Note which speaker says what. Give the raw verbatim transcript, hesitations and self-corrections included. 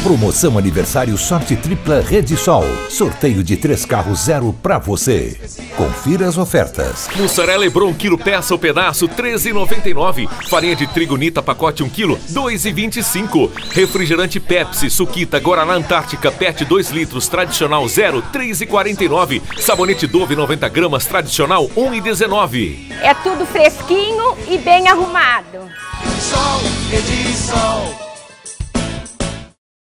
Speaker 1: Promoção aniversário sorte tripla Rede Sol. Sorteio de três carros zero pra você. Confira as ofertas.
Speaker 2: Mussarela Lebron, quilo peça ou pedaço, treze e noventa e nove. Farinha de trigo Nita, pacote um quilo, dois e vinte e cinco. Refrigerante Pepsi, Suquita, Guaraná Antártica, Pet dois litros, tradicional zero, três e quarenta e nove. Sabonete Dove noventa gramas, tradicional um e dezenove.
Speaker 3: É tudo fresquinho e bem arrumado.
Speaker 4: Sol, Rede Sol.